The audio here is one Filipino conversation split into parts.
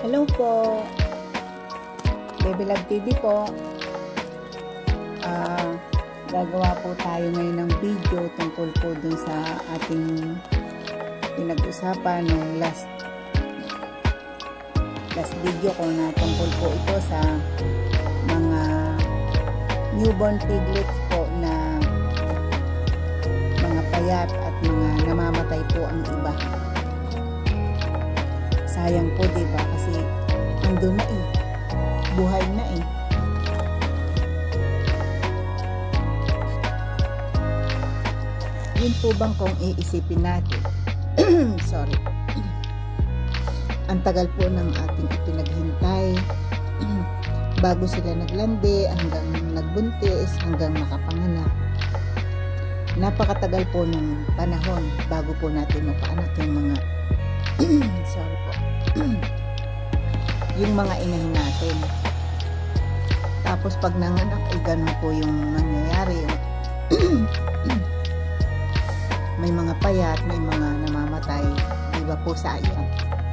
Hello po, Babylag TV po. Gagawa po tayo ngayon ng video tungkol po dun sa ating pinag-usapan ng last video ko na tungkol po ito sa mga newborn piglets po na mga payat at mga namamatay po ang iba. Sayang po, diba? Kasi nandun na eh. Buhay na eh. Yun po bang kung iisipin natin? Sorry. Ang tagal po ng ating ipinaghintay bago sila naglandi, hanggang nagbuntis, hanggang nakapanganak. Napakatagal po ng panahon bago po natin mapaanak yung mga sorry po. Yung mga inahin natin. Tapos pag nanganak ay ganun po yung nangyayari. May mga payat, may mga namamatay. Diba po, sayang.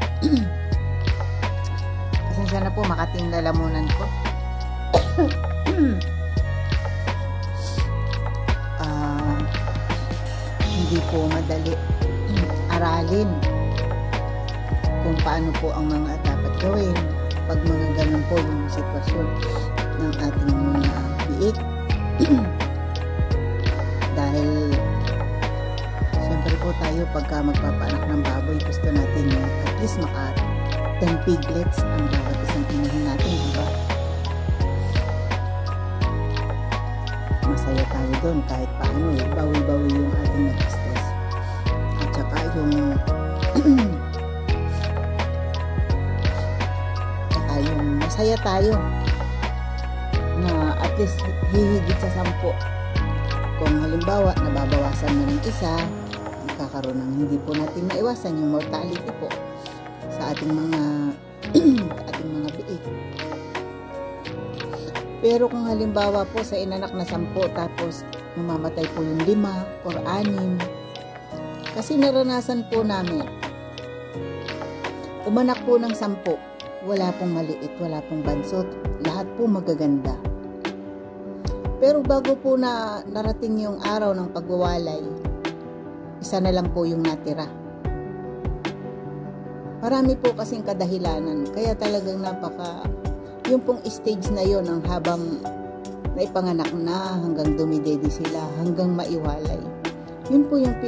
Pasensya na po, makating lalamunan ko. Hindi po madali aralin kung paano po ang mga dapat gawin pag mga ganun po yung sitwasyon ng ating mga biik. Dahil siyempre po tayo pagka magpapaanak ng baboy, gusto natin yung at least maka 10 piglets ang bawat isang inahin natin, diba? Masaya tayo doon kahit paano eh, bawi-bawi yung ating nagastos. At saka yung masaya tayo na at least hihigit sa 10. Kung halimbawa nababawasan na ng isa, magkakaroon ng hindi po natin maiwasan yung mortality po sa ating mga biik. Pero kung halimbawa po sa inanak na 10 tapos mamamatay po yung 5 or 6, kasi naranasan po namin umanak po ng 10. Wala pong maliit, wala pong bansot. Lahat po magaganda. Pero bago po na narating yung araw ng pagwawalay, isa na lang po yung natira. Marami po kasing kadahilanan. Kaya talagang yung pong stage na yon ang habang naipanganak na, hanggang dumidede sila, hanggang maiwalay. Yun po yung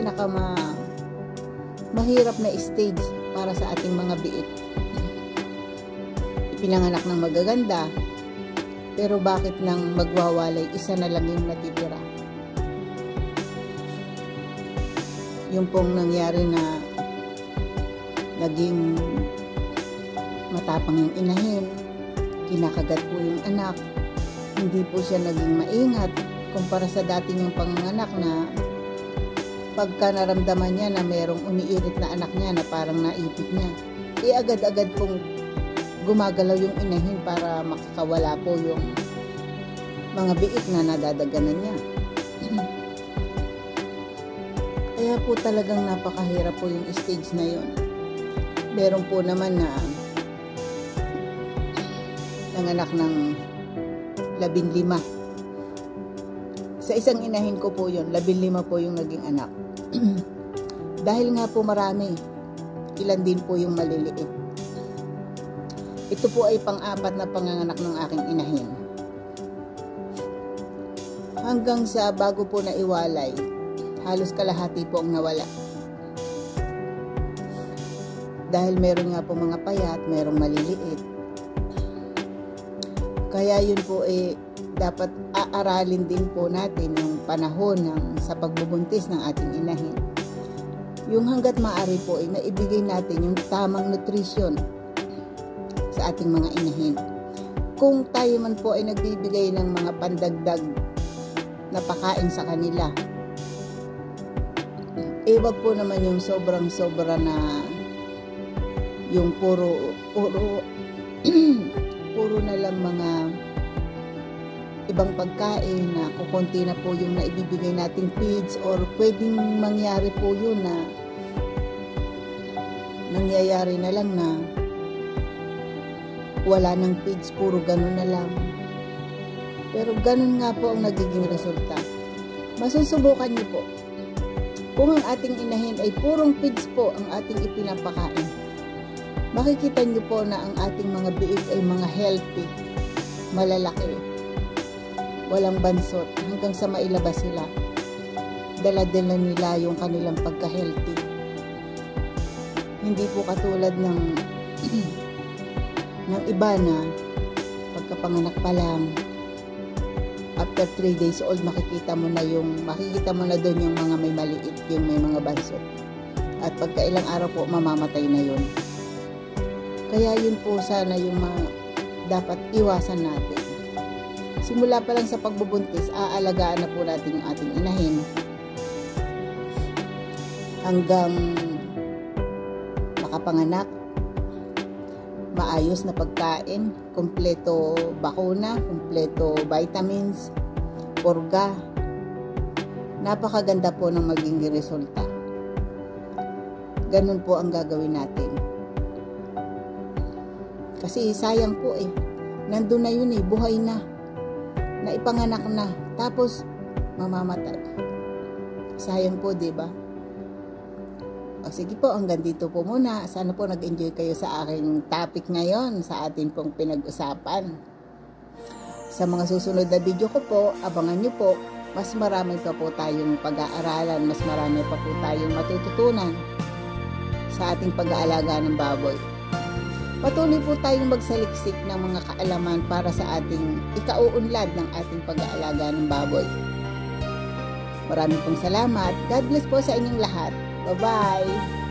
mahirap na stage para sa ating mga biik. Pinanganak ng magaganda, pero bakit nang magwawalay, isa na lang yung natitira? Yung pong nangyari na naging matapang yung inahin, kinakagat po yung anak, hindi po siya naging maingat kumpara sa dati niyang panganganak na pagka naramdaman niya na merong umiirit na anak niya na parang naipit niya, agad-agad pong gumagalaw yung inahin para makakawala po yung mga biik na nadadaganan niya. Kaya po talagang napakahirap po yung stage na yun. Meron po naman na nanganak ng 15. Sa isang inahin ko po yun, 15 po yung naging anak. Dahil nga po marami, ilan din po yung maliliit. Ito po ay pang-4 na panganganak ng aking inahin. Hanggang sa bago po na iwalay, halos kalahati po ang nawala. Dahil meron nga po mga payat, merong maliliit. Kaya yun po dapat aaralin din po natin yung panahon sa pagbubuntis ng ating inahin. Yung hanggat maaari po maibigay natin yung tamang nutrition sa ating mga inahin. Kung tayo man po ay nagbibigay ng mga pandagdag na pakain sa kanila, wag po naman yung sobrang-sobra na yung puro na lang mga ibang pagkain na kukunti na po yung naibibigay nating feeds, or pwedeng mangyari po yun na nangyayari na lang na wala ng feeds, puro ganun na lang. Pero ganun nga po ang nagiging resulta. Masusubukan niyo po. Kung ang ating inahin ay purong feeds po ang ating ipinapakain, makikita niyo po na ang ating mga biik ay mga healthy, malalaki, walang bansot, hanggang sa mailabas sila. Dala-dala nila yung kanilang pagka-healthy. Hindi po katulad ng iba na pagkapanganak pa lang, after 3 days old, makikita mo na doon yung mga may maliit, yung may mga bansot. At pagka ilang araw po, mamamatay na yun. Kaya yun po sana yung dapat iwasan natin. Simula pa lang sa pagbubuntis, aalagaan na po natin yung ating inahin hanggang makapanganak. Maayos na pagkain, kumpleto bakuna, kumpleto vitamins, purga. Napakaganda po ng magiging resulta. Ganun po ang gagawin natin. Kasi sayang po nandun na yun buhay na. Naipanganak na. Tapos, mamamatay. Sayang po, diba? O sige po, hanggang dito po muna. Sana po nag-enjoy kayo sa aking topic ngayon, sa atin pong pinag-usapan. Sa mga susunod na video ko po, abangan nyo po, mas marami pa po tayong pag-aaralan, mas marami pa po tayong matututunan sa ating pag-aalaga ng baboy. Patuloy po tayong magsaliksik ng mga kaalaman para sa ating ikauunlad ng ating pag-aalaga ng baboy. Maraming pong salamat. God bless po sa inyong lahat. Bye-bye!